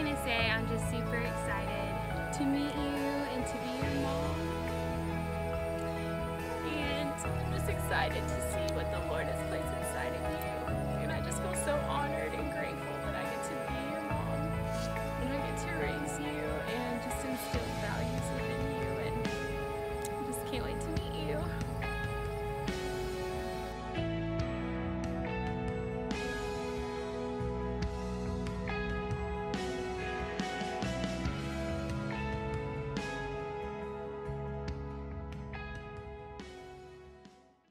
gonna say I'm just super excited to meet you and to be your mom. And I'm just excited to see what the Lord has placed inside